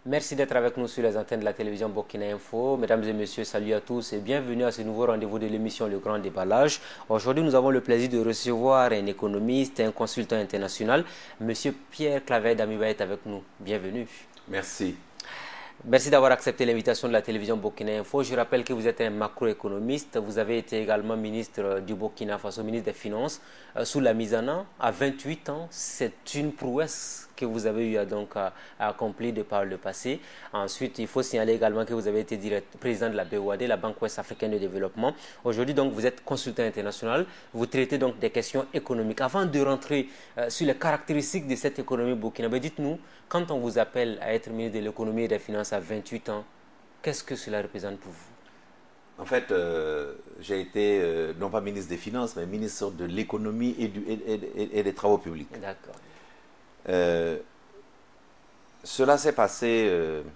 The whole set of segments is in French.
Merci d'être avec nous sur les antennes de la télévision Burkina Info. Mesdames et messieurs, salut à tous et bienvenue à ce nouveau rendez-vous de l'émission Le Grand Déballage. Aujourd'hui, nous avons le plaisir de recevoir un économiste, un consultant international. Monsieur Pierre Claver Damiba est avec nous. Bienvenue. Merci. Merci d'avoir accepté l'invitation de la télévision Burkina Info. Je rappelle que vous êtes un macroéconomiste. Vous avez été également ministre du Burkina Faso, ministre des Finances, sous la mise en œuvre à 28 ans. C'est une prouesse que vous avez eu à accomplir de par le passé. Ensuite, il faut signaler également que vous avez été président de la BOAD, la Banque Ouest Africaine de Développement. Aujourd'hui, donc, vous êtes consultant international. Vous traitez donc des questions économiques. Avant de rentrer sur les caractéristiques de cette économie burkinabé, dites-nous, quand on vous appelle à être ministre de l'économie et des finances à 28 ans, qu'est-ce que cela représente pour vous? En fait, j'ai été, non pas ministre des Finances, mais ministre de l'économie et des travaux publics. D'accord. Cela s'est passé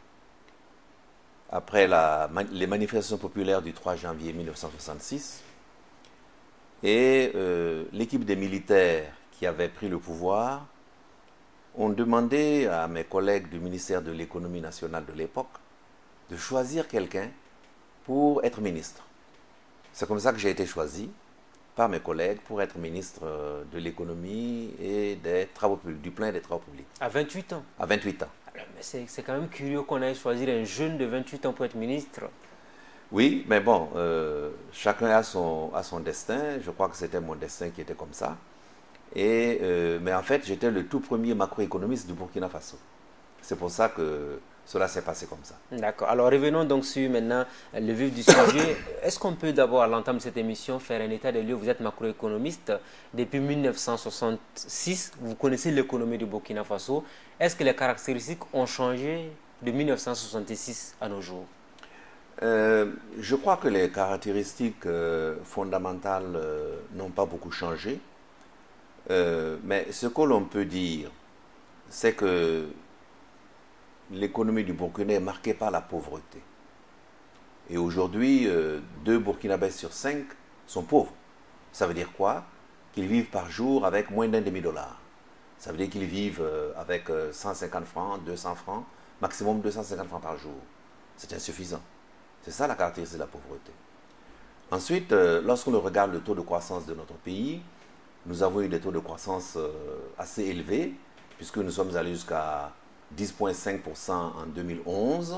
après les manifestations populaires du 3 janvier 1966. Et l'équipe des militaires qui avaient pris le pouvoir ont demandé à mes collègues du ministère de l'économie nationale de l'époque de choisir quelqu'un pour être ministre. C'est comme ça que j'ai été choisi par mes collègues pour être ministre de l'économie et des travaux publics, du plan et des travaux publics. À 28 ans? À 28 ans. Alors, mais c'est quand même curieux qu'on aille choisir un jeune de 28 ans pour être ministre. Oui, mais bon, chacun a son destin. Je crois que c'était mon destin qui était comme ça. Mais en fait, j'étais le tout premier macroéconomiste du Burkina Faso. C'est pour ça que cela s'est passé comme ça. D'accord. Alors revenons donc sur maintenant le vif du sujet. Est-ce qu'on peut d'abord à l'entame de cette émission faire un état des lieux? Vous êtes macroéconomiste depuis 1966. Vous connaissez l'économie du Burkina Faso. Est-ce que les caractéristiques ont changé de 1966 à nos jours? Je crois que les caractéristiques fondamentales n'ont pas beaucoup changé. Mais ce que l'on peut dire, c'est que l'économie du Burkina est marquée par la pauvreté. Et aujourd'hui, 2 Burkinabés sur 5 sont pauvres. Ça veut dire quoi? Qu'ils vivent par jour avec moins d'un demi-dollar. Ça veut dire qu'ils vivent avec 150 francs, 200 francs, maximum 250 francs par jour. C'est insuffisant. C'est ça la caractéristique de la pauvreté. Ensuite, lorsqu'on regarde le taux de croissance de notre pays, nous avons eu des taux de croissance assez élevés, puisque nous sommes allés jusqu'à 10,5% en 2011.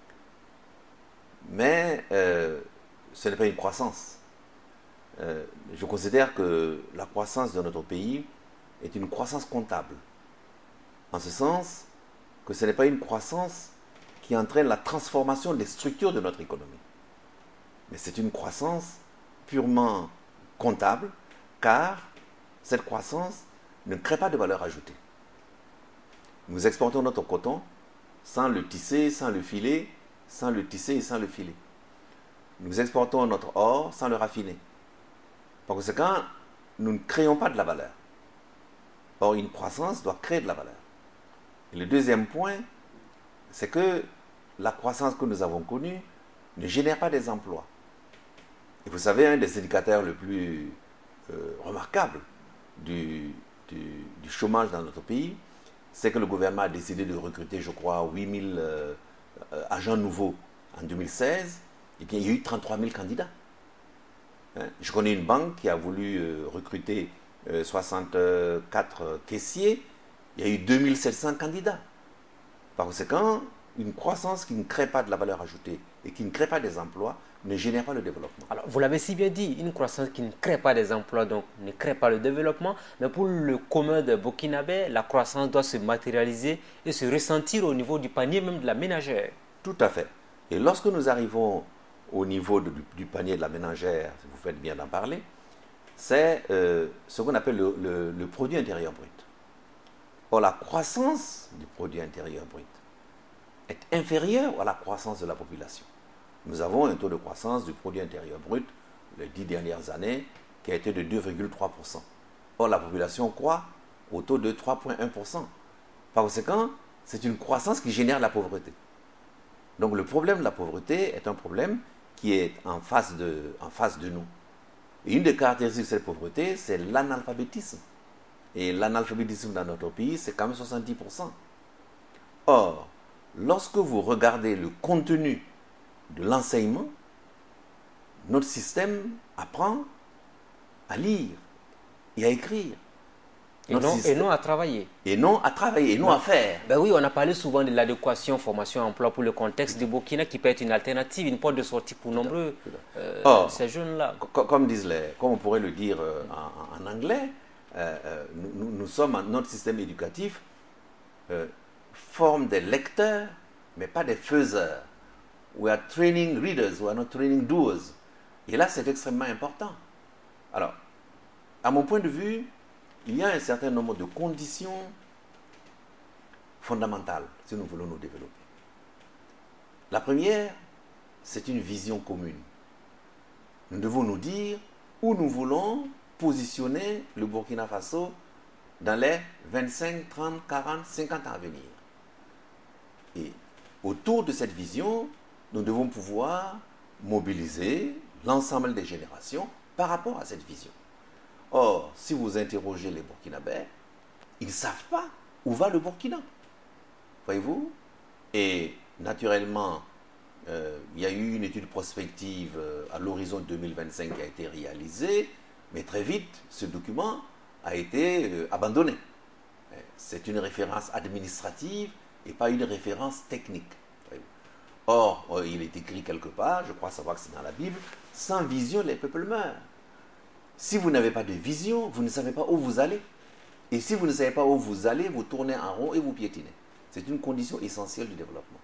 Mais ce n'est pas une croissance. Je considère que la croissance de notre pays est une croissance comptable. En ce sens que ce n'est pas une croissance qui entraîne la transformation des structures de notre économie. Mais c'est une croissance purement comptable, car cette croissance ne crée pas de valeur ajoutée. Nous exportons notre coton sans le tisser, sans le filer, sans le tisser et sans le filer. Nous exportons notre or sans le raffiner. Par conséquent, nous ne créons pas de la valeur. Or, une croissance doit créer de la valeur. Et le deuxième point, c'est que la croissance que nous avons connue ne génère pas des emplois. Et vous savez, un des indicateurs le plus remarquable du chômage dans notre pays, c'est que le gouvernement a décidé de recruter, je crois, 8000 agents nouveaux en 2016, et bien il y a eu 33 000 candidats. Je connais une banque qui a voulu recruter 64 caissiers, il y a eu 2700 candidats. Par conséquent, une croissance qui ne crée pas de la valeur ajoutée et qui ne crée pas des emplois ne génère pas le développement. Alors, vous l'avez si bien dit, une croissance qui ne crée pas des emplois, donc ne crée pas le développement. Mais pour le commun des Burkinabés, la croissance doit se matérialiser et se ressentir au niveau du panier même de la ménagère. Tout à fait. Et lorsque nous arrivons au niveau du panier de la ménagère, si vous faites bien d'en parler, c'est ce qu'on appelle le produit intérieur brut. Or, la croissance du produit intérieur brut est inférieure à la croissance de la population. Nous avons un taux de croissance du produit intérieur brut, les 10 dernières années, qui a été de 2,3%. Or, la population croît au taux de 3,1%. Par conséquent, c'est une croissance qui génère la pauvreté. Donc, le problème de la pauvreté est un problème qui est en face de nous. Et une des caractéristiques de cette pauvreté, c'est l'analphabétisme. Et l'analphabétisme dans notre pays, c'est quand même 70%. Or, lorsque vous regardez le contenu de l'enseignement, notre système apprend à lire et à écrire. Et non à travailler. Et non à travailler, et non à faire. Ben oui, on a parlé souvent de l'adéquation formation-emploi pour le contexte du Burkina qui peut être une alternative, une porte de sortie pour nombreux ces jeunes-là. Comme on pourrait le dire en anglais, nous sommes, notre système éducatif forme des lecteurs, mais pas des faiseurs. We are training readers, we are not training doers. Et là, c'est extrêmement important. Alors, à mon point de vue, il y a un certain nombre de conditions fondamentales si nous voulons nous développer. La première, c'est une vision commune. Nous devons nous dire où nous voulons positionner le Burkina Faso dans les 25, 30, 40, 50 ans à venir. Et autour de cette vision, nous devons pouvoir mobiliser l'ensemble des générations par rapport à cette vision. Or, si vous interrogez les Burkinabés, ils ne savent pas où va le Burkina. Voyez-vous? Et naturellement, il y a eu une étude prospective à l'horizon 2025 qui a été réalisée, mais très vite, ce document a été abandonné. C'est une référence administrative et pas une référence technique. Or, il est écrit quelque part, je crois savoir que c'est dans la Bible, sans vision, les peuples meurent. Si vous n'avez pas de vision, vous ne savez pas où vous allez. Et si vous ne savez pas où vous allez, vous tournez en rond et vous piétinez. C'est une condition essentielle du développement.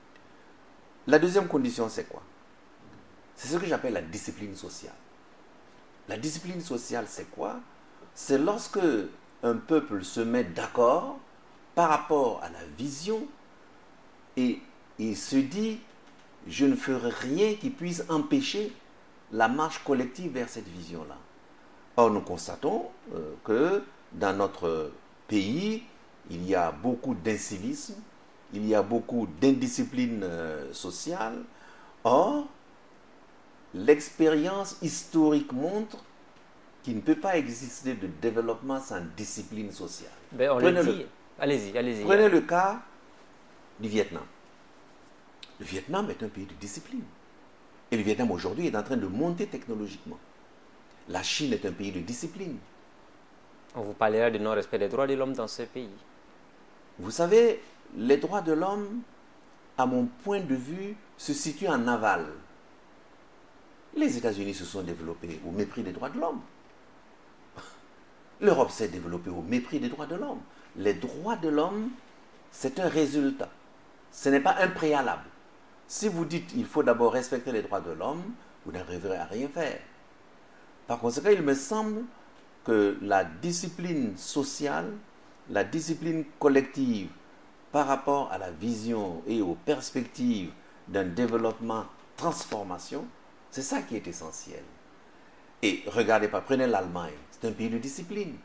La deuxième condition, c'est quoi? C'est ce que j'appelle la discipline sociale. La discipline sociale, c'est quoi? C'est lorsque un peuple se met d'accord par rapport à la vision et se dit, je ne ferai rien qui puisse empêcher la marche collective vers cette vision-là. Or, nous constatons que dans notre pays, il y a beaucoup d'incivisme, il y a beaucoup d'indiscipline sociale. Or, l'expérience historique montre qu'il ne peut pas exister de développement sans discipline sociale. Ben, on le dit. Allez-y, allez-y. Prenez le cas du Vietnam. Le Vietnam est un pays de discipline. Et le Vietnam aujourd'hui est en train de monter technologiquement. La Chine est un pays de discipline. On vous parlera du non-respect des droits de l'homme dans ce pays. Vous savez, les droits de l'homme, à mon point de vue, se situent en aval. Les États-Unis se sont développés au mépris des droits de l'homme. L'Europe s'est développée au mépris des droits de l'homme. Les droits de l'homme, c'est un résultat. Ce n'est pas un préalable. Si vous dites qu'il faut d'abord respecter les droits de l'homme, vous n'arriverez à rien faire. Par conséquent, il me semble que la discipline sociale, la discipline collective par rapport à la vision et aux perspectives d'un développement transformation, c'est ça qui est essentiel. Et regardez pas, prenez l'Allemagne, c'est un pays de discipline.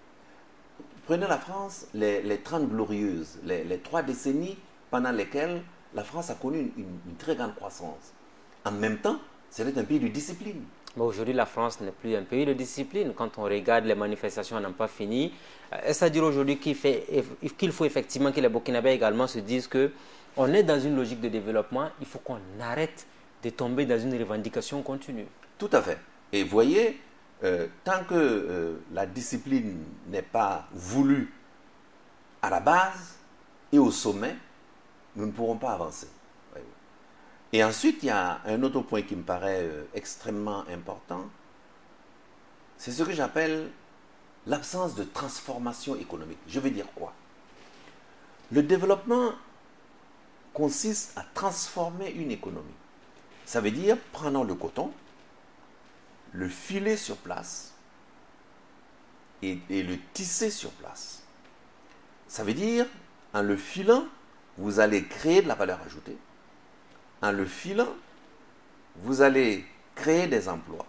Prenez la France, les 30 glorieuses, les 3 décennies pendant lesquelles la France a connu une très grande croissance. En même temps, c'était un pays de discipline. Mais aujourd'hui, la France n'est plus un pays de discipline. Quand on regarde les manifestations n'ont pas fini. Est-ce à dire aujourd'hui qu'il faut effectivement que les Burkinabés également se disent qu'on est dans une logique de développement, il faut qu'on arrête de tomber dans une revendication continue? Tout à fait. Et voyez, tant que la discipline n'est pas voulue à la base et au sommet, nous ne pourrons pas avancer. Et ensuite, il y a un autre point qui me paraît extrêmement important, c'est ce que j'appelle l'absence de transformation économique. Je veux dire quoi? Le développement consiste à transformer une économie. Ça veut dire, prenons le coton, le filer sur place et le tisser sur place. Ça veut dire, en le filant, vous allez créer de la valeur ajoutée. En le filant, vous allez créer des emplois.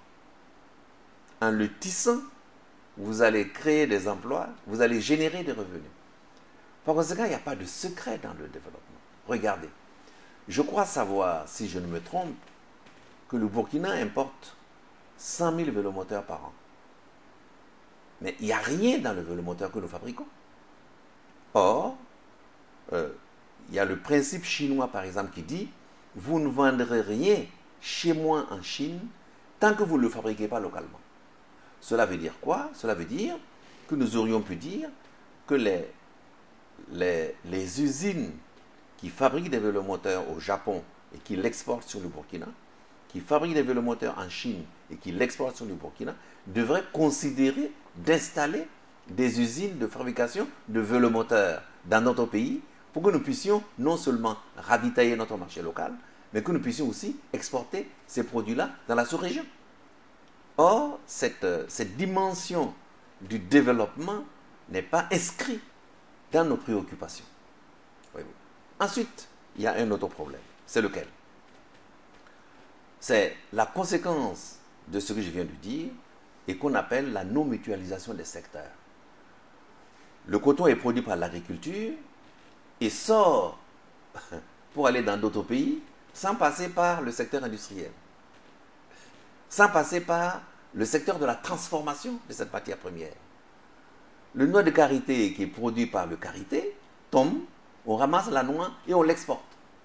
En le tissant, vous allez créer des emplois, vous allez générer des revenus. Par conséquent, il n'y a pas de secret dans le développement. Regardez, je crois savoir, si je ne me trompe, que le Burkina importe 100 000 vélomoteurs par an. Mais il n'y a rien dans le vélomoteur que nous fabriquons. Or, il y a le principe chinois, par exemple, qui dit, vous ne vendrez rien chez moi en Chine tant que vous ne le fabriquez pas localement. Cela veut dire quoi? Cela veut dire que nous aurions pu dire que les usines qui fabriquent des vélomoteurs au Japon et qui l'exportent sur le Burkina, qui fabriquent des vélomoteurs en Chine et qui l'exportent sur le Burkina, devraient considérer d'installer des usines de fabrication de vélomoteurs dans notre pays pour que nous puissions non seulement ravitailler notre marché local, mais que nous puissions aussi exporter ces produits-là dans la sous-région. Or, cette dimension du développement n'est pas inscrite dans nos préoccupations. Voyez-vous. Ensuite, il y a un autre problème. C'est lequel? C'est la conséquence de ce que je viens de dire et qu'on appelle la non-mutualisation des secteurs. Le coton est produit par l'agriculture et sort pour aller dans d'autres pays sans passer par le secteur industriel, sans passer par le secteur de la transformation de cette matière première. Le noix de karité qui est produit par le karité tombe, on ramasse la noix et on l'exporte.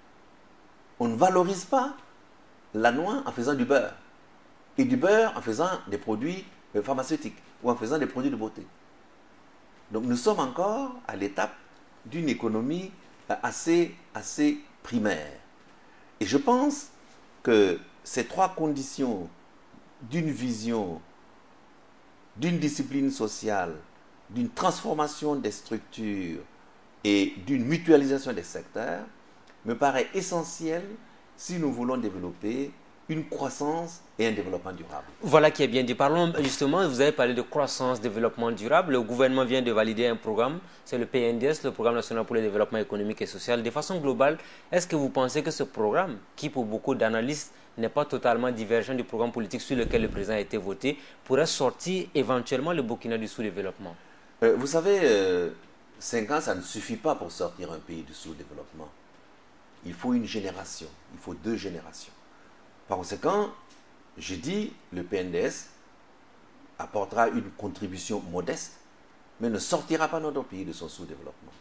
On ne valorise pas la noix en faisant du beurre et du beurre en faisant des produits pharmaceutiques ou en faisant des produits de beauté. Donc nous sommes encore à l'étape d'une économie assez primaire. Et je pense que ces trois conditions d'une vision, d'une discipline sociale, d'une transformation des structures et d'une mutualisation des secteurs me paraît essentiel si nous voulons développer une croissance et un développement durable. Voilà qui est bien dit. Parlons justement, vous avez parlé de croissance, développement durable. Le gouvernement vient de valider un programme, c'est le PNDS, le Programme national pour le développement économique et social. De façon globale, est-ce que vous pensez que ce programme, qui pour beaucoup d'analystes n'est pas totalement divergent du programme politique sur lequel le président a été voté, pourrait sortir éventuellement le Burkina du sous-développement? Vous savez, 5 ans, ça ne suffit pas pour sortir un pays du sous-développement. Il faut une génération, il faut 2 générations. Par conséquent, je dis, le PNDS apportera une contribution modeste, mais ne sortira pas notre pays de son sous-développement.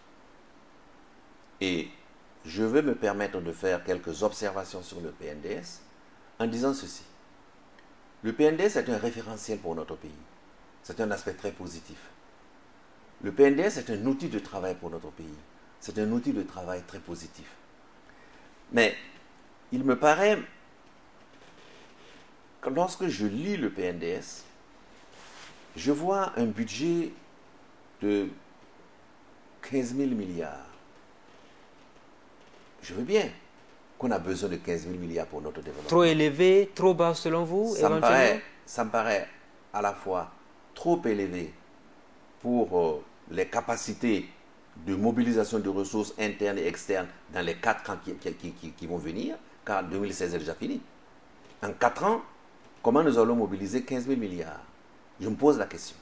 Et je vais me permettre de faire quelques observations sur le PNDS en disant ceci. Le PNDS est un référentiel pour notre pays. C'est un aspect très positif. Le PNDS est un outil de travail pour notre pays. C'est un outil de travail très positif. Mais il me paraît que lorsque je lis le PNDS, je vois un budget de 15 000 milliards. Je veux bien qu'on a besoin de 15 000 milliards pour notre développement. Trop élevé, trop bas selon vous, éventuellement? Ça me paraît à la fois trop élevé pour les capacités de mobilisation de ressources internes et externes dans les 4 ans qui vont venir, car 2016 est déjà fini. En 4 ans, comment nous allons mobiliser 15 000 milliards? Je me pose la question.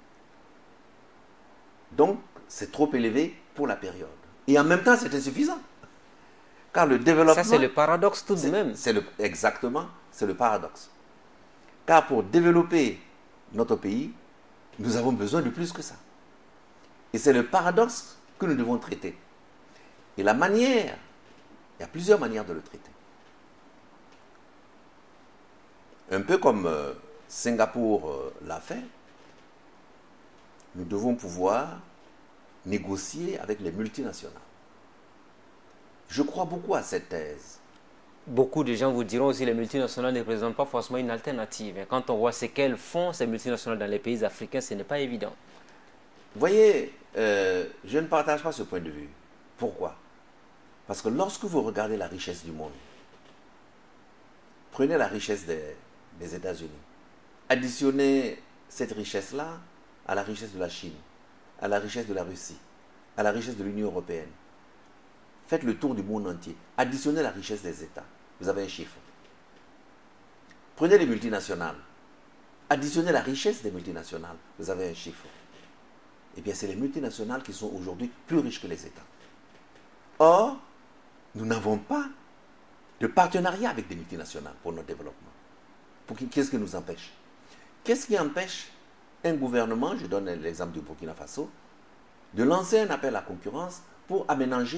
Donc, c'est trop élevé pour la période. Et en même temps, c'est insuffisant. Car le développement... Ça, c'est le paradoxe tout de même. Exactement, c'est le paradoxe. Car pour développer notre pays, nous avons besoin de plus que ça. Et c'est le paradoxe que nous devons traiter. Et la manière, il y a plusieurs manières de le traiter. Un peu comme Singapour l'a fait, nous devons pouvoir négocier avec les multinationales. Je crois beaucoup à cette thèse. Beaucoup de gens vous diront aussi que les multinationales ne représentent pas forcément une alternative. Et quand on voit ce qu'elles font, ces multinationales dans les pays africains, ce n'est pas évident. Vous voyez, je ne partage pas ce point de vue. Pourquoi? Parce que lorsque vous regardez la richesse du monde, prenez la richesse des États-Unis, additionnez cette richesse-là à la richesse de la Chine, à la richesse de la Russie, à la richesse de l'Union européenne. Faites le tour du monde entier. Additionnez la richesse des États. Vous avez un chiffre. Prenez les multinationales. Additionnez la richesse des multinationales. Vous avez un chiffre. Eh bien, c'est les multinationales qui sont aujourd'hui plus riches que les États. Or, nous n'avons pas de partenariat avec des multinationales pour notre développement. Qu'est-ce qui nous empêche? Qu'est-ce qui empêche un gouvernement, je donne l'exemple du Burkina Faso, de lancer un appel à concurrence pour aménager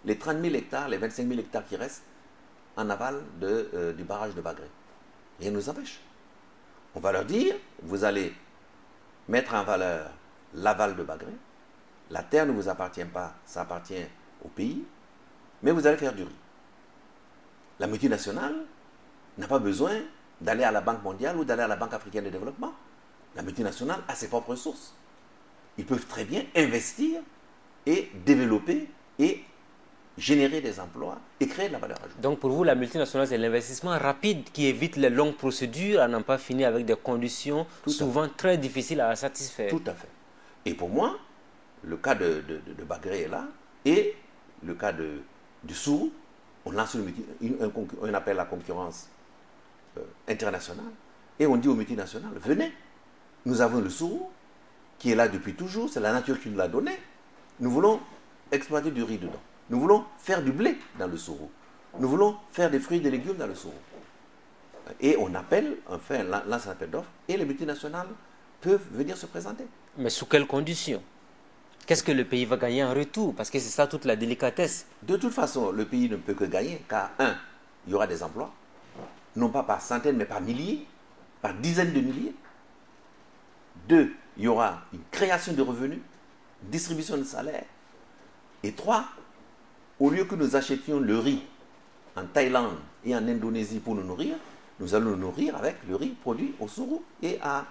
les 30 000 hectares, les 25 000 hectares qui restent en aval du barrage de Bagré. Rien ne nous empêche. On va leur dire, vous allez mettre en valeur l'aval de Bagré. La terre ne vous appartient pas, ça appartient au pays, mais vous allez faire du riz. La multinationale n'a pas besoin d'aller à la Banque mondiale ou d'aller à la Banque africaine de développement. La multinationale a ses propres ressources. Ils peuvent très bien investir et développer et générer des emplois et créer de la valeur ajoutée. Donc pour vous, la multinationale, c'est l'investissement rapide qui évite les longues procédures à n'en pas finir avec des conditions souvent très difficiles à satisfaire. Tout à fait. Et pour moi, le cas de Bagré est là, et le cas du Sourou, on lance un appel à la concurrence internationale, et on dit aux multinationales, venez, nous avons le Sourou, qui est là depuis toujours, c'est la nature qui nous l'a donné, nous voulons exploiter du riz dedans, nous voulons faire du blé dans le Sourou, nous voulons faire des fruits et des légumes dans le Sourou. Et on appelle, enfin, lance un appel d'offres, et les multinationales peuvent venir se présenter. Mais sous quelles conditions? Qu'est-ce que le pays va gagner en retour? Parce que c'est ça toute la délicatesse. De toute façon, le pays ne peut que gagner, car un, il y aura des emplois, non pas par centaines, mais par milliers, par dizaines de milliers. Deux, il y aura une création de revenus, distribution de salaires. Et trois, au lieu que nous achetions le riz en Thaïlande et en Indonésie pour nous nourrir, nous allons nous nourrir avec le riz produit au Sourou et à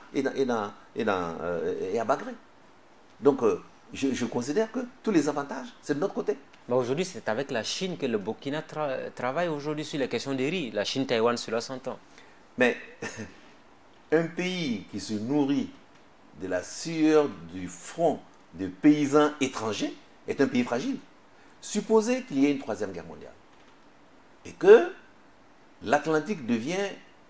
Bagré. Donc, je considère que tous les avantages, c'est de notre côté. Mais aujourd'hui, c'est avec la Chine que le Burkina travaille aujourd'hui sur les questions des riz. La Chine, Taïwan, cela s'entend. Mais un pays qui se nourrit de la sueur du front de paysans étrangers est un pays fragile. Supposez qu'il y ait une troisième guerre mondiale et que l'Atlantique devient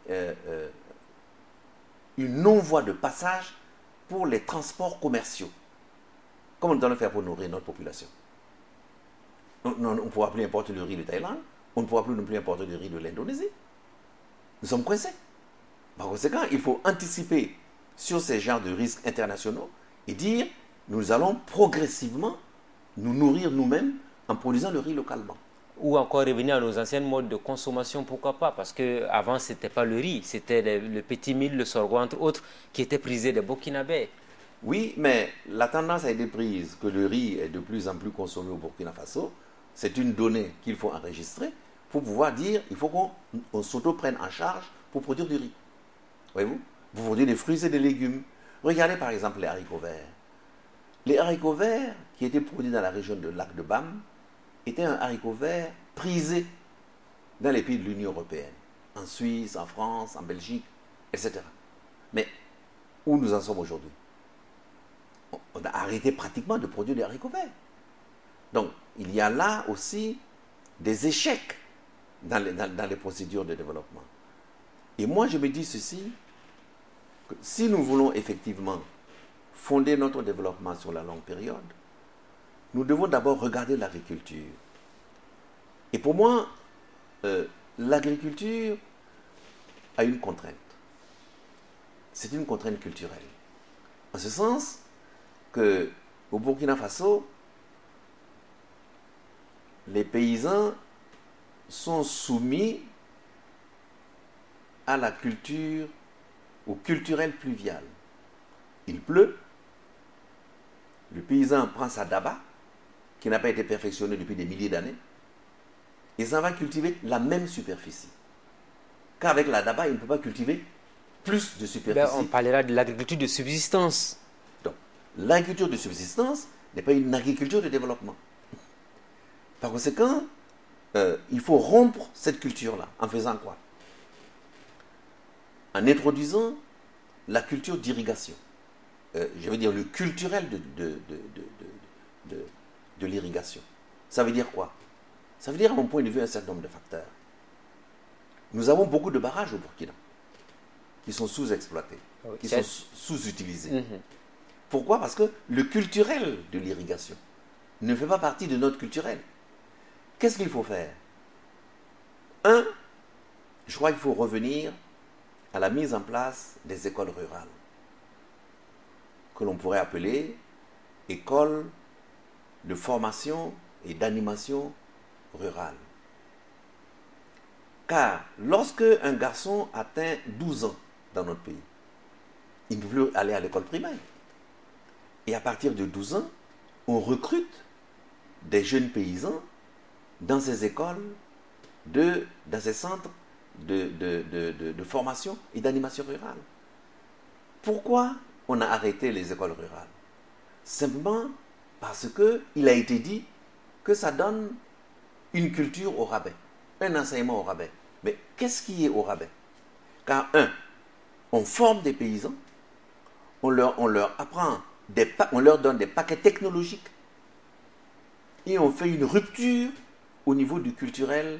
une non-voie de passage pour les transports commerciaux. Comment nous allons faire pour nourrir notre population? On ne pourra plus importer le riz de Thaïlande, on ne pourra plus non plus importer le riz de l'Indonésie. Nous sommes coincés. Par conséquent, il faut anticiper sur ces genres de risques internationaux et dire, nous allons progressivement nous nourrir nous-mêmes en produisant le riz localement. Ou encore revenir à nos anciennes modes de consommation, pourquoi pas? Parce qu'avant, ce n'était pas le riz, c'était le petit mil, le sorgho, entre autres, qui étaient prisés des Burkinabés. Oui, mais la tendance a été prise que le riz est de plus en plus consommé au Burkina Faso. C'est une donnée qu'il faut enregistrer pour pouvoir dire il faut qu'on s'auto-prenne en charge pour produire du riz. Voyez-vous? Pour produire des fruits et des légumes. Regardez par exemple les haricots verts. Les haricots verts qui étaient produits dans la région de Lac de Bam étaient un haricot vert prisé dans les pays de l'Union européenne, en Suisse, en France, en Belgique, etc. Mais où nous en sommes aujourd'hui? On a arrêté pratiquement de produire des haricots verts. Donc, il y a là aussi des échecs dans les procédures de développement. Et moi, je me dis ceci, que si nous voulons effectivement fonder notre développement sur la longue période, nous devons d'abord regarder l'agriculture. Et pour moi, l'agriculture a une contrainte. C'est une contrainte culturelle. En ce sens qu'au Burkina Faso, les paysans sont soumis à la culture, au culturel pluvial. Il pleut, le paysan prend sa daba, qui n'a pas été perfectionnée depuis des milliers d'années, et s'en va cultiver la même superficie. Car avec la daba, il ne peut pas cultiver plus de superficie. On parlera de l'agriculture de subsistance. Donc, l'agriculture de subsistance n'est pas une agriculture de développement. Par conséquent, il faut rompre cette culture-là. En faisant quoi? En introduisant la culture d'irrigation. Je veux dire le culturel de l'irrigation. Ça veut dire quoi? Ça veut dire, à mon point de vue, un certain nombre de facteurs. Nous avons beaucoup de barrages au Burkina qui sont sous-exploités, qui sont sous-utilisés. Pourquoi? Parce que le culturel de l'irrigation ne fait pas partie de notre culturel. Qu'est-ce qu'il faut faire? Un, je crois qu'il faut revenir à la mise en place des écoles rurales, que l'on pourrait appeler écoles de formation et d'animation rurale. Car lorsque un garçon atteint 12 ans dans notre pays, il ne peut plus aller à l'école primaire. Et à partir de 12 ans, on recrute des jeunes paysans dans ces écoles, dans ces centres de formation et d'animation rurale. Pourquoi on a arrêté les écoles rurales? Simplement parce qu'il a été dit que ça donne une culture au rabais, un enseignement au rabais. Mais qu'est-ce qui est au rabais? Car on forme des paysans, on leur apprend, on leur donne des paquets technologiques et on fait une rupture au niveau du culturel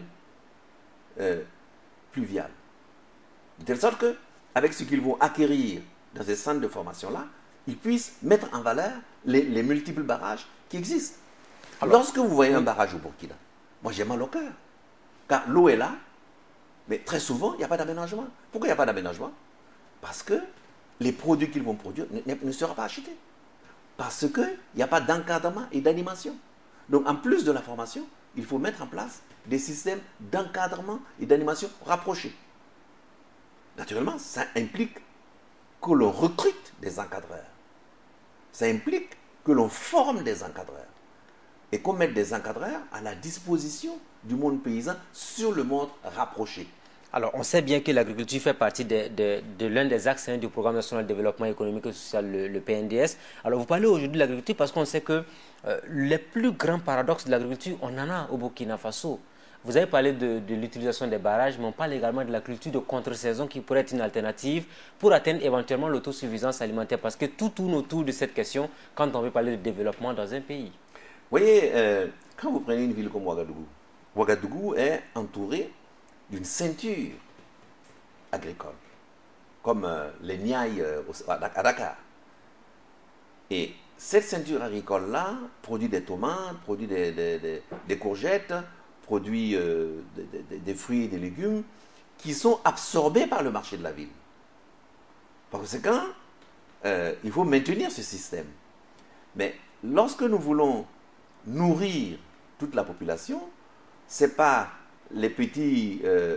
pluvial. De telle sorte qu'avec ce qu'ils vont acquérir dans ces centres de formation-là, ils puissent mettre en valeur les multiples barrages qui existent. Alors, lorsque vous voyez un barrage au Burkina, moi j'ai mal au cœur. Car l'eau est là, mais très souvent, il n'y a pas d'aménagement. Pourquoi il n'y a pas d'aménagement? Parce que les produits qu'ils vont produire ne seront pas achetés. Parce qu'il n'y a pas d'encadrement et d'animation. Donc en plus de la formation, il faut mettre en place des systèmes d'encadrement et d'animation rapprochés. Naturellement, ça implique que l'on recrute des encadreurs. Ça implique que l'on forme des encadreurs. Et qu'on mette des encadreurs à la disposition du monde paysan sur le monde rapproché. Alors, on sait bien que l'agriculture fait partie de l'un des axes du Programme national de développement économique et social, le PNDS. Alors, vous parlez aujourd'hui de l'agriculture parce qu'on sait que les plus grands paradoxes de l'agriculture, on en a au Burkina Faso. Vous avez parlé de l'utilisation des barrages, mais on parle également de la culture de contre-saison qui pourrait être une alternative pour atteindre éventuellement l'autosuffisance alimentaire. Parce que tout tourne autour de cette question quand on veut parler de développement dans un pays. Vous voyez, quand vous prenez une ville comme Ouagadougou, Ouagadougou est entouré d'une ceinture agricole, comme les Niayes à Dakar. Et cette ceinture agricole-là produit des tomates, produit des courgettes, produit des fruits et des légumes qui sont absorbés par le marché de la ville. Par conséquent, il faut maintenir ce système. Mais lorsque nous voulons nourrir toute la population, ce n'est pas les petits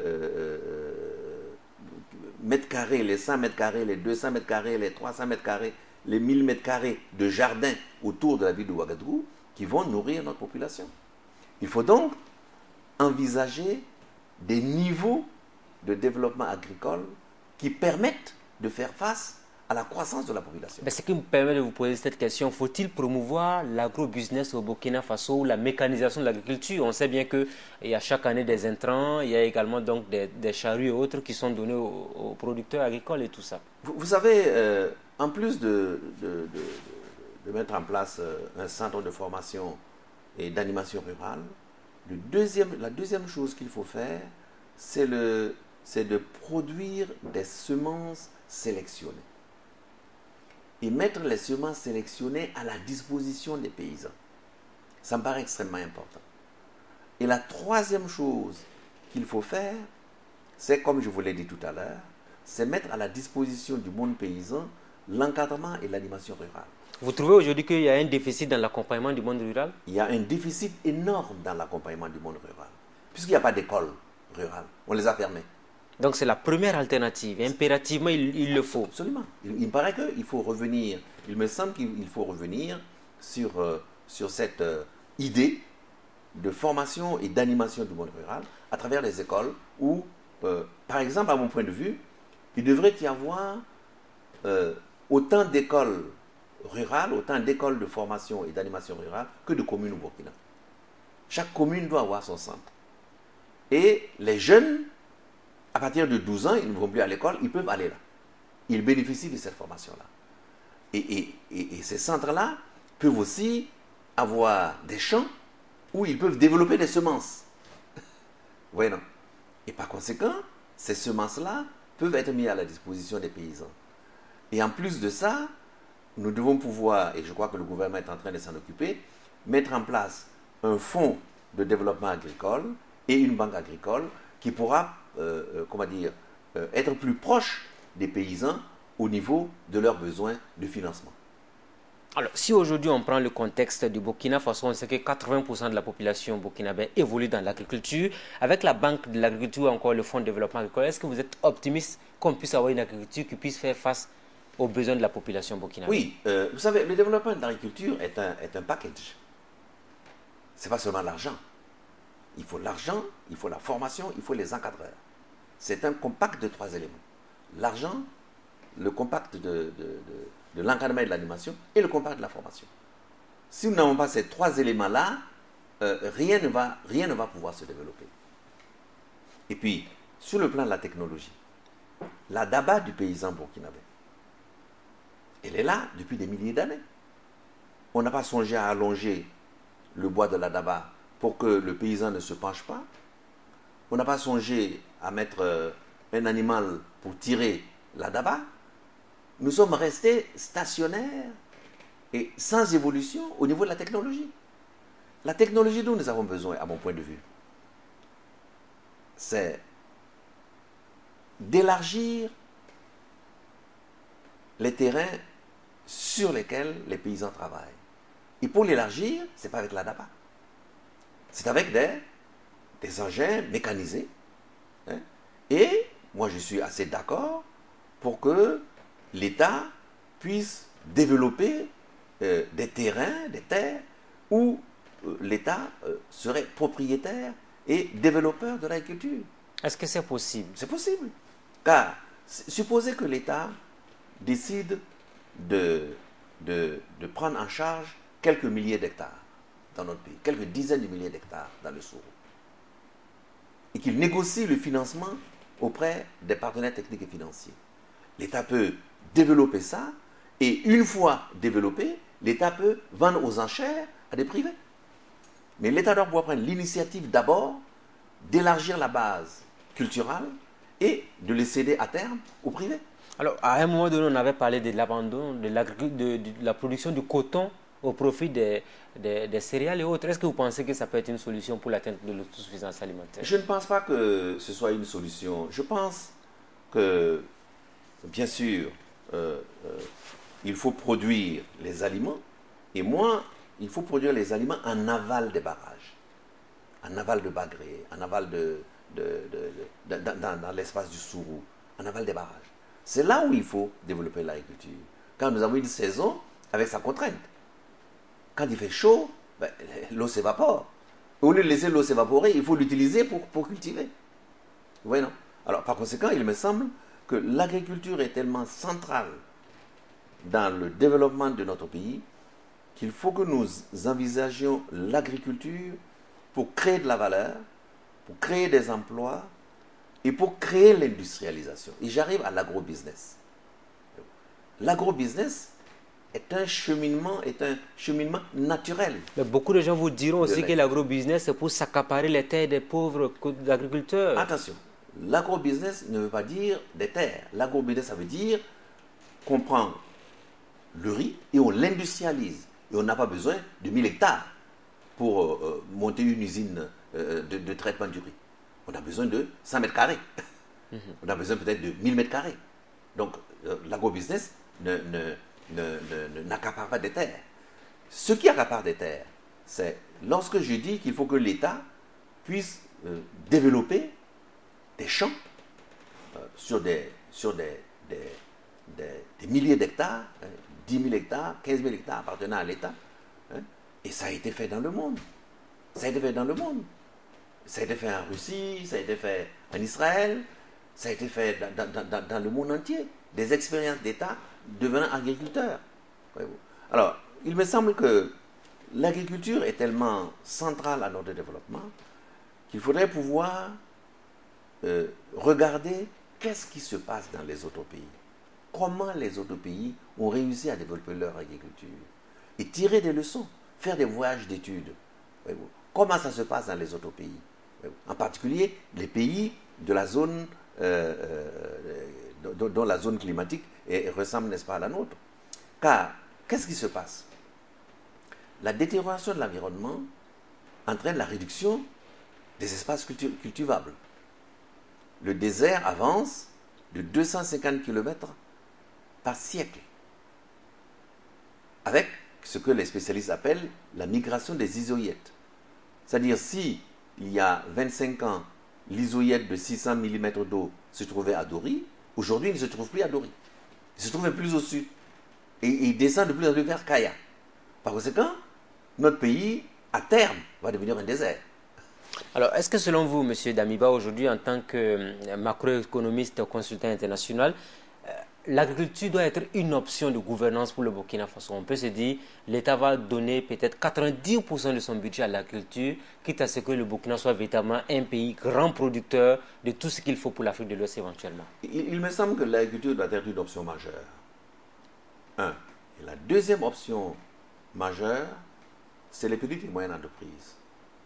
mètres carrés, les 100 mètres carrés, les 200 mètres carrés, les 300 mètres carrés, les 1000 mètres carrés de jardin autour de la ville de Ouagadougou qui vont nourrir notre population. Il faut donc envisager des niveaux de développement agricole qui permettent de faire face à la croissance de la population. Ce qui me permet de vous poser cette question, faut-il promouvoir l'agro-business au Burkina Faso, la mécanisation de l'agriculture? On sait bien qu'il y a chaque année des intrants, il y a également donc des charrues et autres qui sont donnés aux producteurs agricoles et tout ça. Vous savez, en plus de mettre en place un centre de formation et d'animation rurale, la deuxième chose qu'il faut faire, c'est de produire des semences sélectionnées. Et mettre les semences sélectionnées à la disposition des paysans. Ça me paraît extrêmement important. Et la troisième chose qu'il faut faire, c'est, comme je vous l'ai dit tout à l'heure, c'est mettre à la disposition du monde paysan l'encadrement et l'animation rurale. Vous trouvez aujourd'hui qu'il y a un déficit dans l'accompagnement du monde rural? Il y a un déficit énorme dans l'accompagnement du monde rural, puisqu'il n'y a pas d'école rurale. On les a fermées. Donc c'est la première alternative. Impérativement, il le faut. Absolument. Il me paraît qu'il faut revenir, il me semble qu'il faut revenir sur cette idée de formation et d'animation du monde rural à travers les écoles où, par exemple, à mon point de vue, il devrait y avoir autant d'écoles rurales, autant d'écoles de formation et d'animation rurale que de communes au Burkina. Chaque commune doit avoir son centre. Et les jeunes, à partir de 12 ans, ils ne vont plus à l'école, ils peuvent aller là. Ils bénéficient de cette formation-là. Et ces centres-là peuvent aussi avoir des champs où ils peuvent développer des semences. Vous voyez, non? Et par conséquent, ces semences-là peuvent être mises à la disposition des paysans. Et en plus de ça, nous devons pouvoir, et je crois que le gouvernement est en train de s'en occuper, mettre en place un fonds de développement agricole et une banque agricole qui pourra être plus proche des paysans au niveau de leurs besoins de financement. Alors, si aujourd'hui on prend le contexte du Burkina Faso, on sait que 80% de la population burkinabé évolue dans l'agriculture. Avec la Banque de l'agriculture ou encore le Fonds de développement agricole, est-ce que vous êtes optimiste qu'on puisse avoir une agriculture qui puisse faire face aux besoins de la population burkinabé? Oui, vous savez, le développement de l'agriculture est un package. Ce n'est pas seulement l'argent. Il faut l'argent, il faut la formation, il faut les encadreurs. C'est un compact de 3 éléments. L'argent, le compact de l'encadrement et de l'animation et le compact de la formation. Si nous n'avons pas ces 3 éléments-là, rien ne va pouvoir se développer. Et puis, sur le plan de la technologie, la daba du paysan burkinabé, elle est là depuis des milliers d'années. On n'a pas songé à allonger le bois de la daba pour que le paysan ne se penche pas. On n'a pas songé à mettre un animal pour tirer la daba. Nous sommes restés stationnaires et sans évolution au niveau de la technologie. La technologie dont nous avons besoin, à mon point de vue, c'est d'élargir les terrains sur lesquels les paysans travaillent. Et pour l'élargir, ce n'est pas avec la daba. C'est avec des engins mécanisés. Hein. Et moi, je suis assez d'accord pour que l'État puisse développer des terrains, des terres, où l'État serait propriétaire et développeur de l'agriculture. Est-ce que c'est possible? C'est possible. Car supposez que l'État décide de prendre en charge quelques milliers d'hectares dans notre pays, quelques dizaines de milliers d'hectares dans le Sourou, et qu'il négocie le financement auprès des partenaires techniques et financiers. L'État peut développer ça, et une fois développé, l'État peut vendre aux enchères à des privés. Mais l'État doit pouvoir prendre l'initiative d'abord d'élargir la base culturelle et de les céder à terme aux privés. Alors, à un moment donné, on avait parlé de l'abandon de la production du coton au profit des céréales et autres. Est-ce que vous pensez que ça peut être une solution pour l'atteinte de l'autosuffisance alimentaire? Je ne pense pas que ce soit une solution. Je pense que, bien sûr, il faut produire les aliments, et moi, il faut produire les aliments en aval des barrages, en aval de Bagré, en aval dans l'espace du Sourou, en aval des barrages. C'est là où il faut développer l'agriculture. Quand nous avons une saison avec sa contrainte. Quand il fait chaud, ben, l'eau s'évapore. Au lieu de laisser l'eau s'évaporer, il faut l'utiliser pour cultiver. Vous voyez, non? Alors, par conséquent, il me semble que l'agriculture est tellement centrale dans le développement de notre pays qu'il faut que nous envisagions l'agriculture pour créer de la valeur, pour créer des emplois et pour créer l'industrialisation. Et j'arrive à l'agrobusiness. L'agrobusiness est un cheminement naturel. Mais beaucoup de gens vous diront aussi que l'agrobusiness, c'est pour s'accaparer les terres des pauvres agriculteurs. Attention, l'agrobusiness ne veut pas dire des terres. L'agrobusiness, ça veut dire qu'on prend le riz et on l'industrialise. Et on n'a pas besoin de 1000 hectares pour monter une usine de traitement du riz. On a besoin de 100 mètres carrés. On a besoin peut-être de 1000 mètres carrés. Donc, l'agrobusiness n'accapare pas des terres. Ce qui accapare des terres, c'est lorsque je dis qu'il faut que l'État puisse développer des champs sur des milliers d'hectares, 10 000 hectares, 15 000 hectares appartenant à l'État. Hein, et ça a été fait dans le monde. Ça a été fait dans le monde. Ça a été fait en Russie, ça a été fait en Israël, ça a été fait dans le monde entier. Des expériences d'État devenant agriculteurs. Alors, il me semble que l'agriculture est tellement centrale à notre développement qu'il faudrait pouvoir regarder qu'est-ce qui se passe dans les autres pays. Comment les autres pays ont réussi à développer leur agriculture. Et tirer des leçons, faire des voyages d'études. Comment ça se passe dans les autres pays. En particulier, les pays de la zone, dont la zone climatique ressemble, n'est-ce pas, à la nôtre. Car, qu'est-ce qui se passe? La détérioration de l'environnement entraîne la réduction des espaces cultivables. Le désert avance de 250 km par siècle, avec ce que les spécialistes appellent la migration des isoïètes. C'est-à-dire, si il y a 25 ans, l'isoïète de 600 mm d'eau se trouvait à Dori, aujourd'hui, il ne se trouve plus à Dori. Il se trouve plus au sud. Et il descend de plus en plus vers Kaya. Par conséquent, notre pays, à terme, va devenir un désert. Alors, est-ce que selon vous, M. Damiba, aujourd'hui, en tant que macroéconomiste consultant international, l'agriculture doit être une option de gouvernance pour le Burkina Faso? On peut se dire, l'État va donner peut-être 90% de son budget à l'agriculture, quitte à ce que le Burkina soit véritablement un pays grand producteur de tout ce qu'il faut pour l'Afrique de l'Ouest éventuellement. Il me semble que l'agriculture doit être une option majeure. Un. Et la deuxième option majeure, c'est les petites et moyennes entreprises.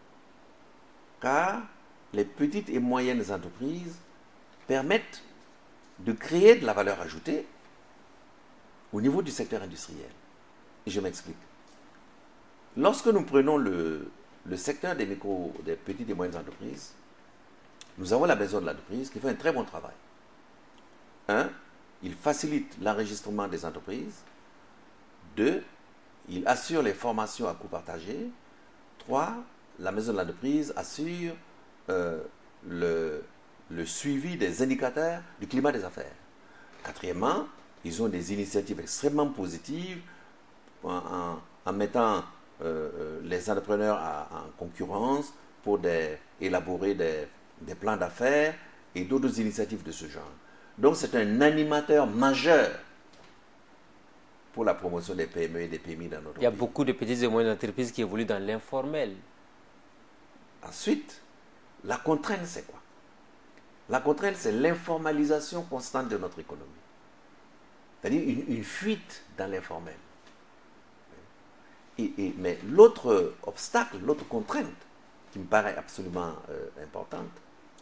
Car les petites et moyennes entreprises permettent de créer de la valeur ajoutée au niveau du secteur industriel. Et je m'explique. Lorsque nous prenons le secteur des petites et moyennes entreprises, nous avons la maison de l'entreprise qui fait un très bon travail. Un, il facilite l'enregistrement des entreprises. Deux, il assure les formations à coût partagé. Trois, la maison de l'entreprise assure le suivi des indicateurs du climat des affaires. Quatrièmement, ils ont des initiatives extrêmement positives en mettant les entrepreneurs en concurrence pour élaborer des plans d'affaires et d'autres initiatives de ce genre. Donc c'est un animateur majeur pour la promotion des PME et des PMI dans notre pays. Il y a beaucoup de petites et moyennes entreprises qui évoluent dans l'informel. Ensuite, la contrainte, c'est quoi? La contrainte, c'est l'informalisation constante de notre économie. C'est-à-dire une fuite dans l'informel. Mais l'autre obstacle, l'autre contrainte qui me paraît absolument importante,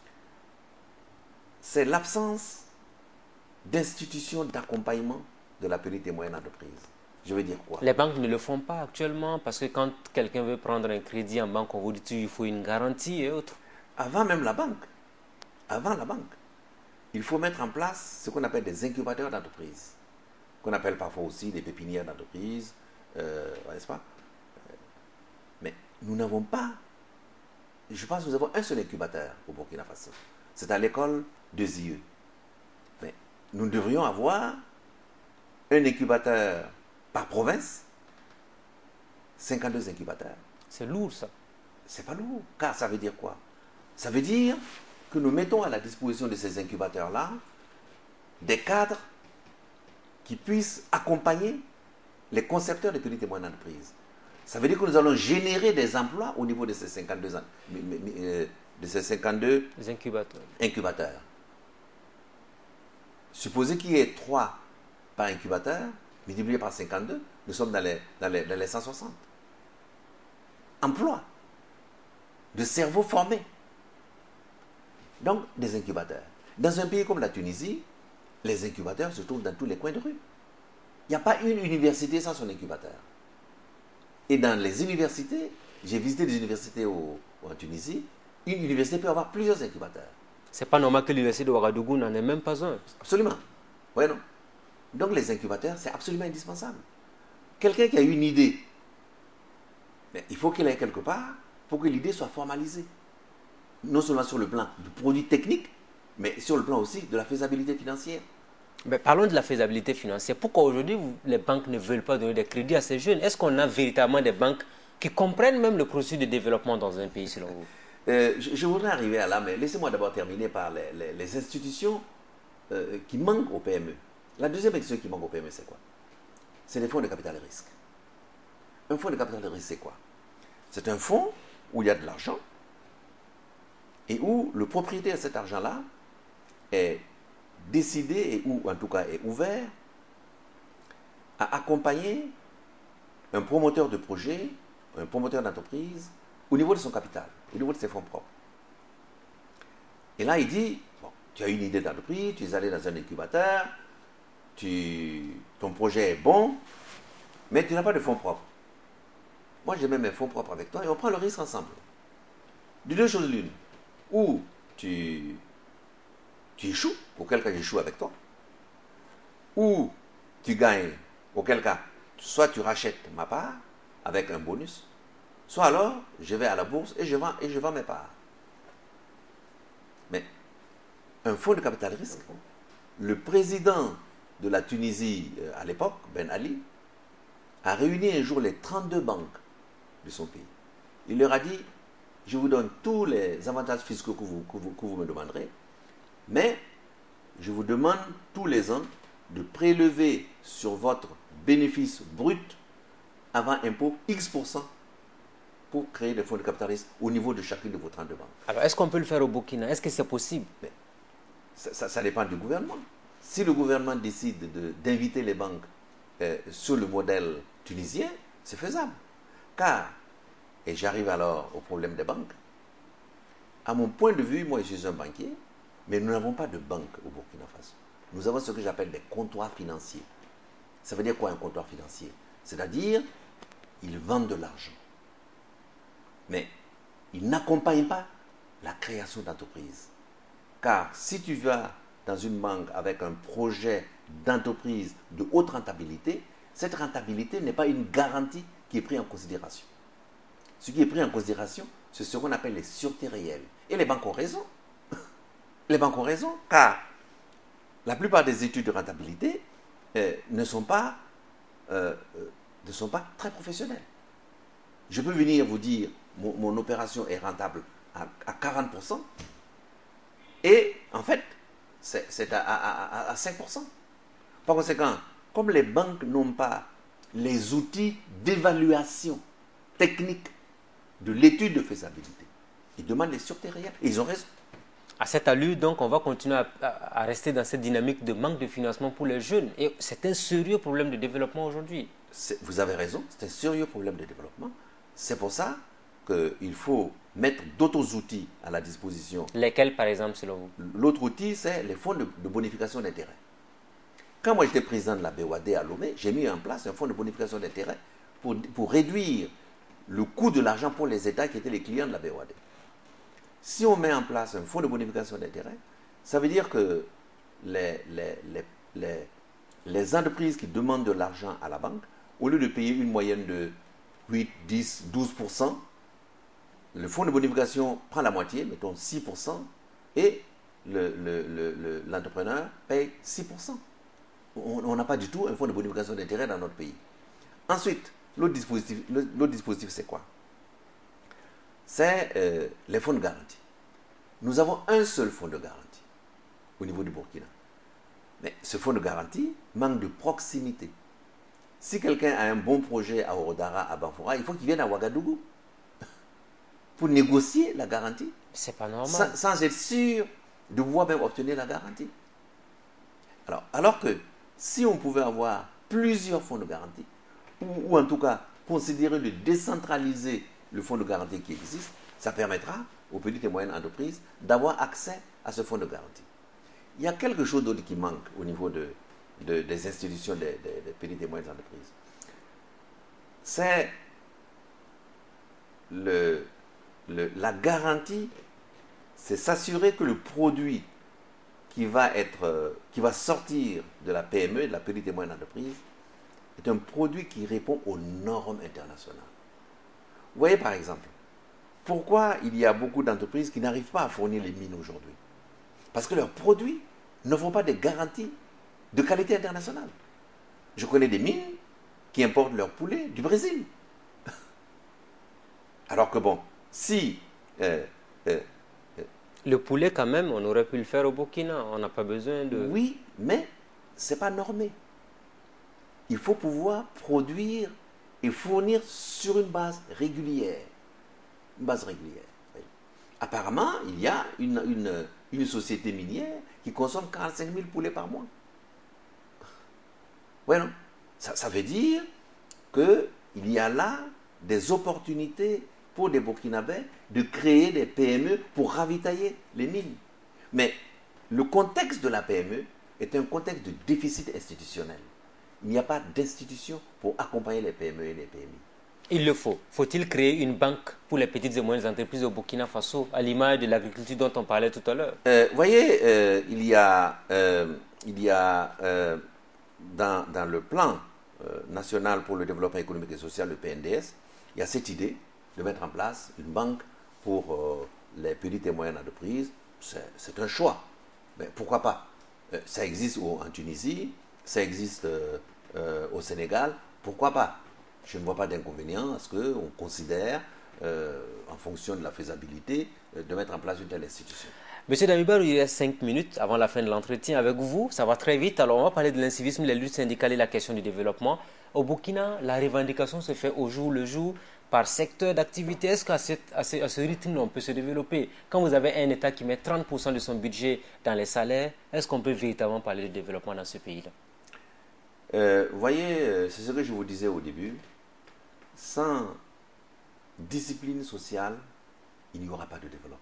c'est l'absence d'institutions d'accompagnement de la petite et moyenne entreprise. Je veux dire quoi? Les banques ne le font pas actuellement parce que quand quelqu'un veut prendre un crédit en banque, on vous dit qu'il faut une garantie et autres. Avant même la banque, il faut mettre en place ce qu'on appelle des incubateurs d'entreprise, qu'on appelle parfois aussi des pépinières d'entreprise, n'est-ce pas? Mais nous n'avons pas, je pense que nous avons un seul incubateur au Burkina Faso. C'est à l'école de Zieux. Mais nous devrions avoir un incubateur par province, 52 incubateurs. C'est lourd ça. C'est pas lourd, car ça veut dire quoi? Ça veut dire que nous mettons à la disposition de ces incubateurs-là des cadres qui puissent accompagner les concepteurs de petites et moyennes entreprises. Ça veut dire que nous allons générer des emplois au niveau de ces 52, incubateurs. Supposez qu'il y ait 3 par incubateur, multiplié par 52, nous sommes dans les 160. Emplois de cerveaux formés. Donc, des incubateurs. Dans un pays comme la Tunisie, les incubateurs se trouvent dans tous les coins de rue. Il n'y a pas une université sans son incubateur. Et dans les universités, j'ai visité des universités en Tunisie, une université peut avoir plusieurs incubateurs. C'est pas normal que l'université de Ouagadougou n'en ait même pas un. Absolument. Oui, non. Donc les incubateurs, c'est absolument indispensable. Quelqu'un qui a une idée, mais il faut qu'il aille quelque part pour que l'idée soit formalisée. Non seulement sur le plan du produit technique, mais sur le plan aussi de la faisabilité financière. Mais parlons de la faisabilité financière. Pourquoi aujourd'hui les banques ne veulent pas donner des crédits à ces jeunes? Est-ce qu'on a véritablement des banques qui comprennent même le processus de développement dans un pays selon vous? Je voudrais arriver à là, mais laissez-moi d'abord terminer par les institutions qui manquent aux PME. La deuxième institution qui manque aux PME, c'est quoi? C'est les fonds de capital de risque. Un fonds de capital de risque, c'est quoi? C'est un fonds où il y a de l'argent et où le propriétaire de cet argent-là est décidé, et ou en tout cas est ouvert à accompagner un promoteur de projet, un promoteur d'entreprise au niveau de son capital, au niveau de ses fonds propres. Et là, il dit, bon, tu as une idée d'entreprise, tu es allé dans un incubateur, ton projet est bon, mais tu n'as pas de fonds propres. Moi, je mets mes fonds propres avec toi et on prend le risque ensemble. De deux choses l'une. Ou tu échoues, auquel cas j'échoue avec toi. Ou tu gagnes, auquel cas soit tu rachètes ma part avec un bonus, soit alors je vais à la bourse et je vends mes parts. Mais un fonds de capital risque, le président de la Tunisie à l'époque, Ben Ali, a réuni un jour les 32 banques de son pays. Il leur a dit, je vous donne tous les avantages fiscaux que vous me demanderez, mais je vous demande tous les ans de prélever sur votre bénéfice brut avant impôt X% pour créer des fonds de capital risque au niveau de chacune de vos 32 banques. Alors, est-ce qu'on peut le faire au Burkina? Est-ce que c'est possible? Mais ça dépend du gouvernement. Si le gouvernement décide d'inviter les banques sur le modèle tunisien, c'est faisable. Car, et j'arrive alors au problème des banques, à mon point de vue, moi je suis un banquier, mais nous n'avons pas de banque au Burkina Faso. Nous avons ce que j'appelle des comptoirs financiers. Ça veut dire quoi un comptoir financier? C'est-à-dire, ils vendent de l'argent. Mais ils n'accompagnent pas la création d'entreprises. Car si tu vas dans une banque avec un projet d'entreprise de haute rentabilité, cette rentabilité n'est pas une garantie qui est prise en considération. Ce qui est pris en considération, c'est ce qu'on appelle les sûretés réelles. Et les banques ont raison. Les banques ont raison, car la plupart des études de rentabilité ne sont pas très professionnelles. Je peux venir vous dire, mon opération est rentable à 40%, et en fait, c'est à 5%. Par conséquent, comme les banques n'ont pas les outils d'évaluation technique de l'étude de faisabilité, ils demandent les sûretés réelles, et ils ont raison. À cette allure, donc, on va continuer à rester dans cette dynamique de manque de financement pour les jeunes. Et c'est un sérieux problème de développement aujourd'hui. Vous avez raison, c'est un sérieux problème de développement. C'est pour ça qu'il faut mettre d'autres outils à la disposition. Lesquels, par exemple, selon vous? L'autre outil, c'est les fonds de bonification d'intérêt. Quand moi j'étais président de la BOAD à Lomé, j'ai mis en place un fonds de bonification d'intérêt pour réduire le coût de l'argent pour les États qui étaient les clients de la BOAD. Si on met en place un fonds de bonification d'intérêt, ça veut dire que les entreprises qui demandent de l'argent à la banque, au lieu de payer une moyenne de 8, 10, 12%, le fonds de bonification prend la moitié, mettons 6%, et l'entrepreneur paye 6%. On n'a pas du tout un fonds de bonification d'intérêt dans notre pays. Ensuite, l'autre dispositif, c'est quoi? C'est les fonds de garantie. Nous avons un seul fonds de garantie au niveau du Burkina. Mais ce fonds de garantie manque de proximité. Si quelqu'un a un bon projet à Orodara, à Bafora, il faut qu'il vienne à Ouagadougou pour négocier la garantie. C'est pas normal. Sans être sûr de pouvoir même obtenir la garantie. Alors que si on pouvait avoir plusieurs fonds de garantie, ou en tout cas considérer de décentraliser le fonds de garantie qui existe, ça permettra aux petites et moyennes entreprises d'avoir accès à ce fonds de garantie. Il y a quelque chose d'autre qui manque au niveau des institutions des petites et moyennes entreprises. C'est la garantie, c'est s'assurer que le produit qui va sortir de la PME, de la petite et moyenne entreprise, est un produit qui répond aux normes internationales. Vous voyez par exemple, pourquoi il y a beaucoup d'entreprises qui n'arrivent pas à fournir les mines aujourd'hui? Parce que leurs produits n'offrent pas des garanties de qualité internationale. Je connais des mines qui importent leurs poulets du Brésil. Alors que bon, si... le poulet, quand même, on aurait pu le faire au Burkina. On n'a pas besoin de... Oui, mais ce n'est pas normé. Il faut pouvoir produire et fournir sur une base régulière. Une base régulière. Oui. Apparemment, il y a une société minière qui consomme 45 000 poulets par mois. Oui, non? Ça veut dire qu'il y a là des opportunités pour des Burkinabés de créer des PME pour ravitailler les mines. Mais le contexte de la PME est un contexte de déficit institutionnel. Il n'y a pas d'institution pour accompagner les PME et les PMI. Il le faut. Faut-il créer une banque pour les petites et moyennes entreprises au Burkina Faso, à l'image de l'agriculture dont on parlait tout à l'heure? Vous voyez, il y a dans le plan national pour le développement économique et social, le PNDS, il y a cette idée de mettre en place une banque pour les petites et moyennes entreprises. C'est un choix. Mais pourquoi pas? Ça existe en Tunisie, ça existe au Sénégal. Pourquoi pas? Je ne vois pas d'inconvénient à ce qu'on considère, en fonction de la faisabilité, de mettre en place une telle institution. Monsieur Damibarou, il reste 5 minutes avant la fin de l'entretien avec vous. Ça va très vite. Alors, on va parler de l'incivisme, les luttes syndicales et la question du développement. Au Burkina, la revendication se fait au jour le jour, par secteur d'activité. Est-ce qu'à ce rythme, on peut se développer? Quand vous avez un État qui met 30% de son budget dans les salaires, est-ce qu'on peut véritablement parler de développement dans ce pays-là? Vous voyez, c'est ce que je vous disais au début. Sans discipline sociale, il n'y aura pas de développement.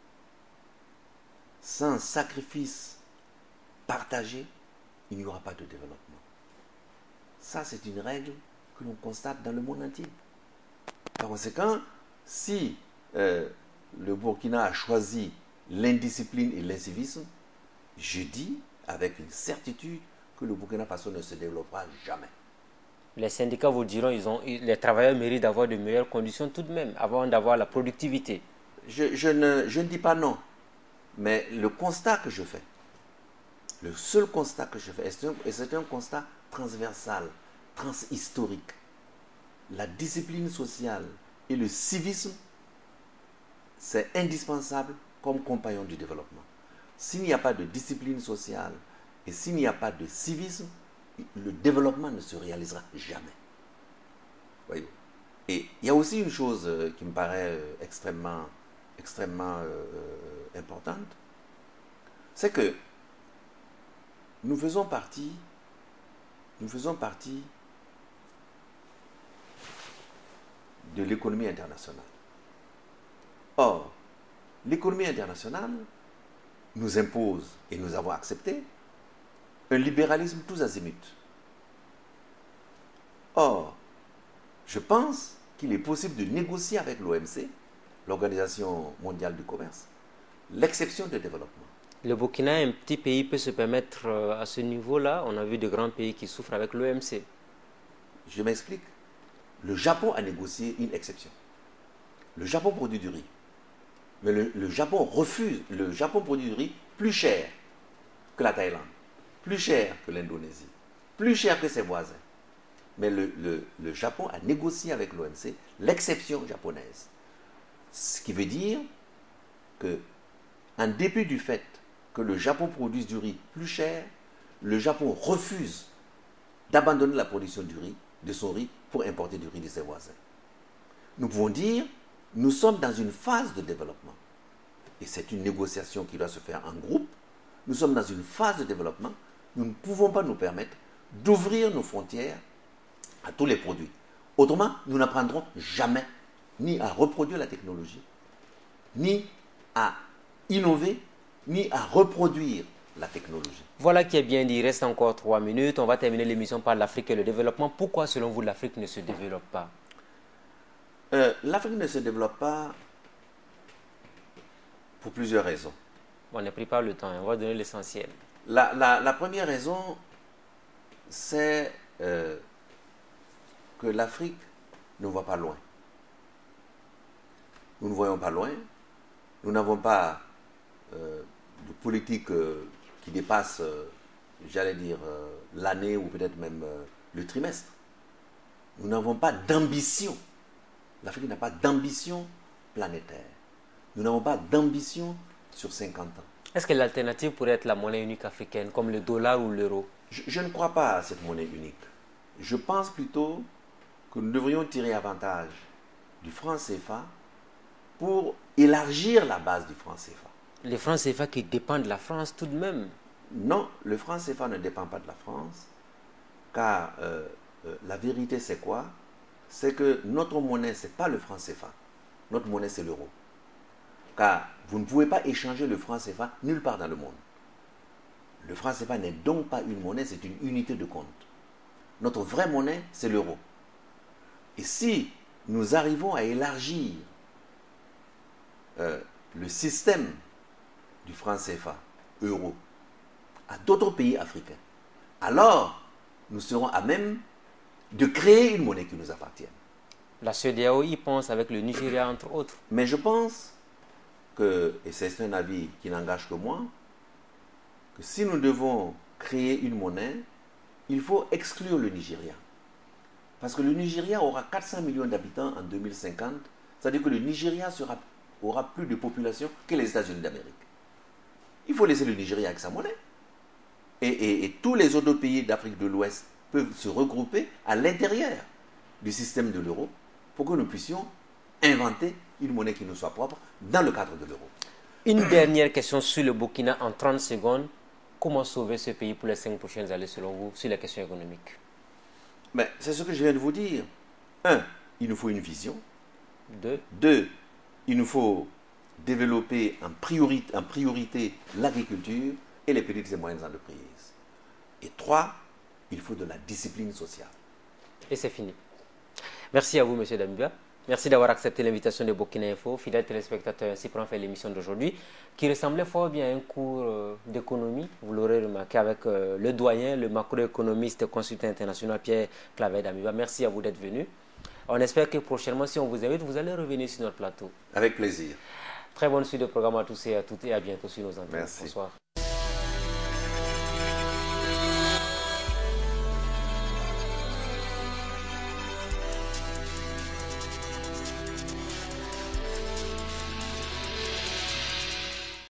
Sans sacrifice partagé, il n'y aura pas de développement. Ça, c'est une règle que l'on constate dans le monde entier. Par conséquent, si le Burkina a choisi l'indiscipline et l'incivisme, je dis avec une certitude que le Burkina Faso ne se développera jamais. Les syndicats vous diront les travailleurs méritent d'avoir de meilleures conditions tout de même, avant d'avoir la productivité. Je ne dis pas non, mais le constat que je fais, le seul constat que je fais, et c'est un constat transversal, transhistorique, la discipline sociale et le civisme, c'est indispensable comme compagnon du développement. S'il n'y a pas de discipline sociale et s'il n'y a pas de civisme, le développement ne se réalisera jamais. Voyez. Et il y a aussi une chose qui me paraît extrêmement importante, c'est que nous faisons partie de l'économie internationale. Or, l'économie internationale nous impose, et nous avons accepté, un libéralisme tous azimuts. Or, je pense qu'il est possible de négocier avec l'OMC, l'Organisation mondiale du commerce, l'exception de développement. Le Burkina, un petit pays, peut se permettre à ce niveau-là. On a vu de grands pays qui souffrent avec l'OMC. Je m'explique. Le Japon a négocié une exception. Le Japon produit du riz. Mais le Japon refuse. Le Japon produit du riz plus cher que la Thaïlande, plus cher que l'Indonésie, plus cher que ses voisins. Mais le Japon a négocié avec l'OMC l'exception japonaise. Ce qui veut dire que, en dépit du fait que le Japon produise du riz plus cher, le Japon refuse d'abandonner la production du riz, de son riz, pour importer du riz de ses voisins. Nous pouvons dire, nous sommes dans une phase de développement. Et c'est une négociation qui doit se faire en groupe. Nous sommes dans une phase de développement. Nous ne pouvons pas nous permettre d'ouvrir nos frontières à tous les produits. Autrement, nous n'apprendrons jamais ni à reproduire la technologie, ni à innover, ni à reproduire la technologie. Voilà qui est bien dit. Il reste encore 3 minutes. On va terminer l'émission par l'Afrique et le développement. Pourquoi, selon vous, l'Afrique ne se développe pas? L'Afrique ne se développe pas pour plusieurs raisons. On n'a pris pas le temps. On va donner l'essentiel. La première raison, c'est que l'Afrique ne voit pas loin. Nous ne voyons pas loin. Nous n'avons pas de politique qui dépasse, j'allais dire, l'année ou peut-être même le trimestre. Nous n'avons pas d'ambition. L'Afrique n'a pas d'ambition planétaire. Nous n'avons pas d'ambition sur 50 ans. Est-ce que l'alternative pourrait être la monnaie unique africaine, comme le dollar ou l'euro? Je ne crois pas à cette monnaie unique. Je pense plutôt que nous devrions tirer avantage du franc CFA pour élargir la base du franc CFA. Les francs CFA qui dépendent de la France tout de même. Non, le franc CFA ne dépend pas de la France, car la vérité c'est quoi? C'est que notre monnaie, ce n'est pas le franc CFA. Notre monnaie, c'est l'euro. Car vous ne pouvez pas échanger le franc CFA nulle part dans le monde. Le franc CFA n'est donc pas une monnaie, c'est une unité de compte. Notre vraie monnaie, c'est l'euro. Et si nous arrivons à élargir le système du franc CFA, euro, à d'autres pays africains, alors nous serons à même de créer une monnaie qui nous appartienne. La CEDEAO y pense avec le Nigeria, entre autres. Mais je pense que, et c'est un avis qui n'engage que moi, que si nous devons créer une monnaie, il faut exclure le Nigeria. Parce que le Nigeria aura 400 millions d'habitants en 2050, c'est-à-dire que le Nigeria aura plus de population que les États-Unis d'Amérique. Il faut laisser le Nigeria avec sa monnaie. Et tous les autres pays d'Afrique de l'Ouest peuvent se regrouper à l'intérieur du système de l'euro pour que nous puissions inventer une monnaie qui nous soit propre dans le cadre de l'euro. Une dernière question sur le Burkina en 30 secondes. Comment sauver ce pays pour les 5 prochaines années selon vous sur les questions économiques? Mais c'est ce que je viens de vous dire. 1, il nous faut une vision. 2, 2, il nous faut développer en priorité l'agriculture et les petites et moyennes entreprises. Et 3, il faut de la discipline sociale. et c'est fini. Merci à vous, M. Damiba. Merci d'avoir accepté l'invitation de Burkina Info. Fidèles téléspectateurs, ainsi prend fait l'émission d'aujourd'hui, qui ressemblait fort bien à un cours d'économie. Vous l'aurez remarqué avec le doyen, le macroéconomiste consultant international Pierre Claver Damiba. Merci à vous d'être venu. On espère que prochainement, si on vous invite, vous allez revenir sur notre plateau. Avec plaisir. Très bonne suite de programme à tous et à toutes et à bientôt sur nos antennes. Merci. Bonsoir.